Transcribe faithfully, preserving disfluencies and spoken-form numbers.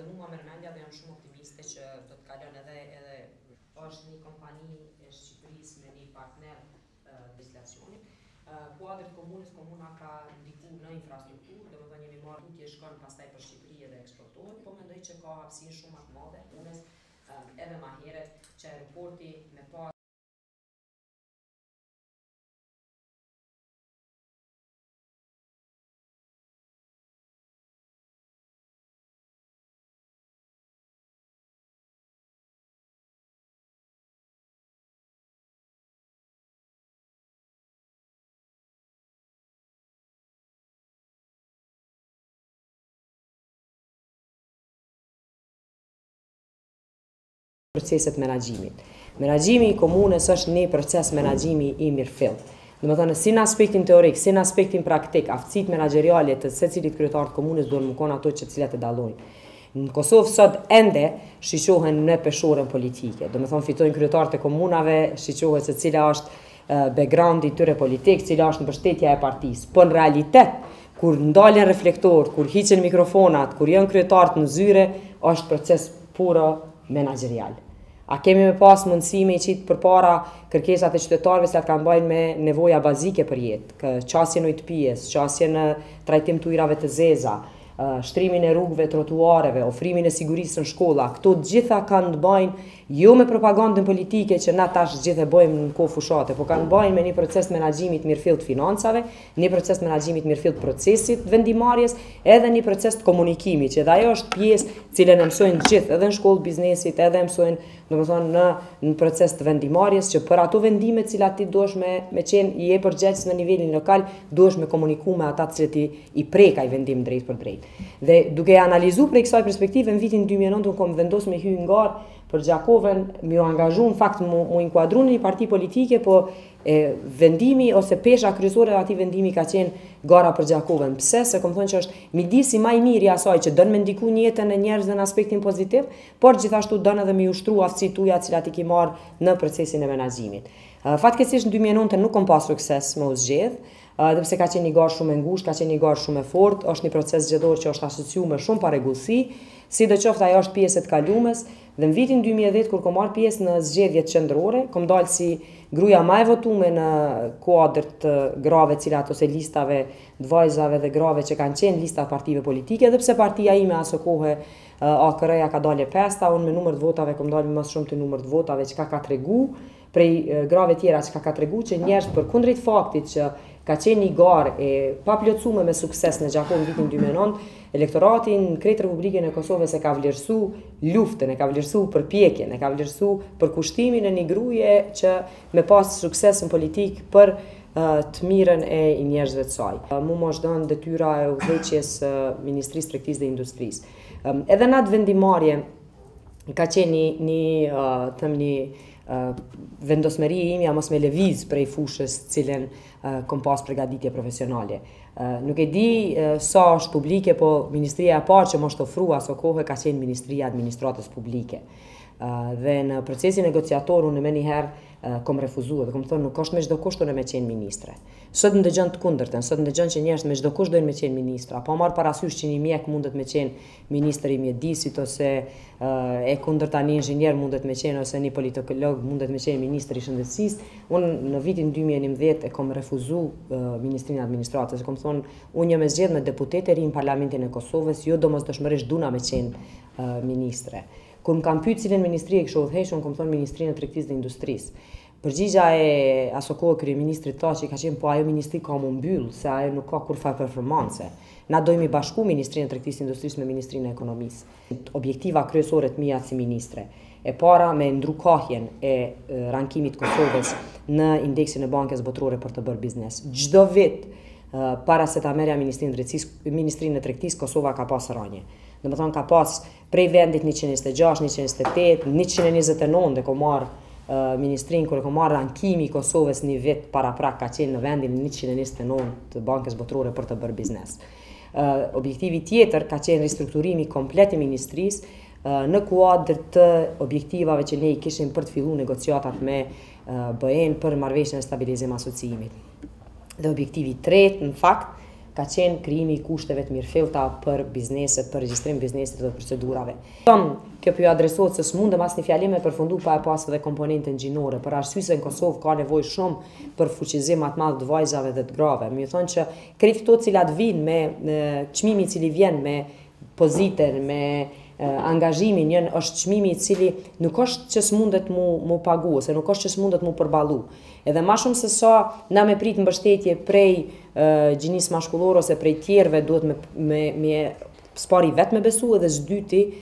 dhe mua merr mendja dhe jam shumë optimiste që do të kalon edhe edhe është një kompani e Shqipërisë me një partner legislacionit. Kuadrit komunës, komuna ka ndiku në infrastrukturë, dhe më thënë jemi marrë tutje shkon pastaj për Shqipëri edhe eksportohet, po mendoj që ka hapësinë shumë më të madhe punës edhe më herët që aeroporti me pas proceset menaxhimit. Menaxhimi i komunës është një proces menaxhimi i mirëfill. Do të thonë, si në aspektin teorik, si në aspektin praktik, aftësitë menaxheriale të secilit kryetar të komunës duhen më konë ato që të cilat e dallojnë. Në Kosovë sot ende shiqohen në peshorën politike. Do të thonë, fitojnë kryetarët e komunave, shiqohet se cila është backgroundi tyre politik, cila është mbështetja e partisë. Po në realitet, kur ndalen reflektorët, kur hiqen mikrofonat, kur janë kryetarët në zyre, është proces puro menaxherial. A kemi me pas mundësi me i qitë për para kërkesat e qytetarëve se atë kanë bajnë me nevoja bazike për jetë, qasje në ujtëpijes, qasje në trajtim të ujrave të zeza, shtrimin e rrugëve, trotuareve, ofrimin e sigurisë në shkolla, këto gjitha kanë të bajnë jo me propagandën politike që na tash gjithë e bojmë në kohë fushate, po kanë bajnë me një proces menaxhimit mirëfillt financave, një proces menaxhimit mirëfillt procesit vendimarrjes, edhe një proces të komunikimit, që dhe ajo është pjesë cilën e mësojnë gjithë, edhe në shkollë biznesit, edhe mësojnë domethënë në në proces të vendimarrjes, që për ato vendime të cilat ti duhesh me me qenë i e përgjegjës në nivelin lokal, duhesh me komuniku me ata që ti i prek ai vendim drejt për drejt. Dhe duke analizuar prej kësaj perspektive, në vitin dy mijë e nëntë unë kom vendosur me hy në garë për Gjakovën, më u angazhu në fakt mu, mu inkuadru në një parti politike, po e, vendimi ose pesha kryesore e atij vendimi ka qenë gara për Gjakovën. Pse? Se kom thonë që është midisi më i mirë i asaj që don me ndiku në jetën e njerëzve në aspektin pozitiv, por gjithashtu don edhe me ushtru aftësitë tuaja të cilat i ke marrë në procesin e menaxhimit. Fatkeqësisht në dy mijë e nëntë nuk kom pas sukses me u zgjedh, edhe pse ka qenë një garë shumë e ngushtë, ka qenë një garë shumë e fortë, është një proces zgjedhor që është asociuar me shumë parregullsi, sidoqoftë ajo është pjesë e të kalumes, dhe në vitin dy mijë e dhjetë kur kom marrë pjesë në zgjedhjet qendrore, kom dalë si gruaja më e votuar në kuadër të grave të cilat ose listave të vajzave dhe grave që kanë qenë lista partive politike, edhe pse partia ime aso kohë A K R-ja ka dalë e pesta, unë me numër të votave kom dalë më shumë të numër të votave që ka ka tregu prej grave tjera që ka ka tregu që njerëz përkundrejt faktit që ka qenë një garë e paplotësuar me sukses në Gjakovë në vitin dy mijë e nëntë, elektorati në krejt Republikën e Kosovës e ka vlerësu luftën, e ka vlerësu përpjekjen, e ka vlerësu përkushtimin e një gruaje që me pas sukses në politik për të mirën e njerëzve të saj. Mu më është dhënë detyra e udhëheqjes Ministrisë Tregtisë dhe Industrisë. Edhe në atë vendimarrje ka qenë një, një, thëm një vendosmëri e imja mos me lëviz prej fushës cilën kom pas përgatitje profesionale. Nuk e di sa është publike, po Ministria e parë që më është ofrua aso kohë ka qenë Ministria e Administratës Publike. Dhe në procesin negociator unë me njëherë kom refuzuar dhe kom thonë nuk është me çdo kusht unë me qenë ministre. Sot në dëgjon të kundërtën, sot në dëgjon që njerëz me çdo kusht dojnë me qenë ministra, po marr parasysh që një mjek mundet me qenë ministri i mjedisit ose e kundërta një inxhinier mundet me qenë ose një politikolog mundet me qenë ministri i shëndetësisë. Unë në vitin dy mijë e njëmbëdhjetë e kom refuzuar ministrinë e administratës, kom thonë unë jam e zgjedhur me deputet e ri në Parlamentin e Kosovës, jo domosdoshmërisht duna me qenë ministre. Kur më kam pyet cilën ministri e kisha udhëhequr, unë kam thonë Ministrinë e Tregtisë dhe Industrisë. Përgjigja e aso kohë kryeministrit tha që ka qenë po ajo ministri ka mu mbyll, se ajo nuk ka kur faj performance. Na dojmë i bashku Ministrinë e Tregtisë dhe Industrisë me Ministrinë e Ekonomisë. Objektiva kryesore të mia si ministre. E para me ndru kahjen e rankimit Kosovës në indeksin e Bankës Botërore për të bërë biznes. Çdo vit para se ta merrja Ministrinë e Tregtisë, Kosova ka pas rënje. Dhe më thonë ka pas prej vendit njëqind e njëzet e gjashtë, njëqind e njëzet e tetë, njëqind e njëzet e nëntë dhe ko marë uh, ministrinë, kërë ko marë rankimi i Kosovës një vit para prak ka qenë në vendin njëqind e njëzet e nëntë të Bankës Botërore për të bërë biznes. Uh, objektivi tjetër ka qenë ristrukturimi komplet i ministrisë uh, në kuadër të objektivave që ne i kishim për të fillu negociatat me uh, B E-n për marrëveshjen e stabilizim asociimit. Dhe objektivi tretë, në fakt, ka qenë krijimi i kushteve të mirëfillta për bizneset, për regjistrim biznesit dhe procedurave. Tom, kjo po ju adresohet se s'mundem asnjë fjali me përfundu pa e pas edhe komponentën gjinore, për arsye se në Kosovë ka nevojë shumë për fuqizim më të madh të vajzave dhe të grave. Më thonë që krejt këto cilat vinë me çmimi i cili vjen me pozitën, me angazhimin, njën është çmimi i cili nuk është që s'mundet mu, mu pagu, ose nuk është që s'mundet mu përballu. Edhe ma shumë se sa na me prit mbështetje prej uh, gjinis mashkullore ose prej tjerve duhet me, me, me spari vetë me besu edhe s'dyti